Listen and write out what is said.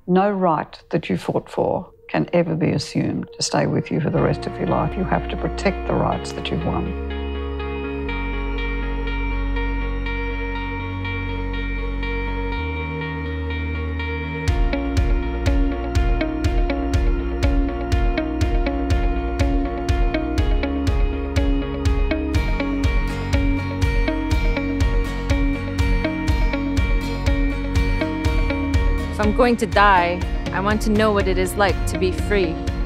No right that you fought for can ever be assumed to stay with you for the rest of your life. You have to protect the rights that you've won. If I'm going to die, I want to know what it is like to be free.